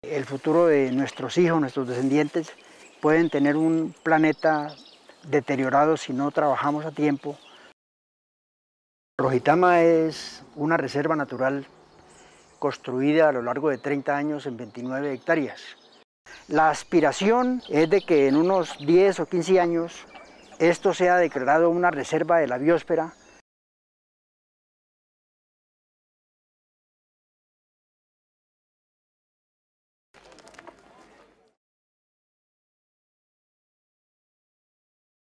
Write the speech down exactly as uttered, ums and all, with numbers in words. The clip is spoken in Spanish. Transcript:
El futuro de nuestros hijos, nuestros descendientes, pueden tener un planeta deteriorado si no trabajamos a tiempo. Rojitama es una reserva natural construida a lo largo de treinta años en veintinueve hectáreas. La aspiración es de que en unos diez o quince años esto sea declarado una reserva de la biosfera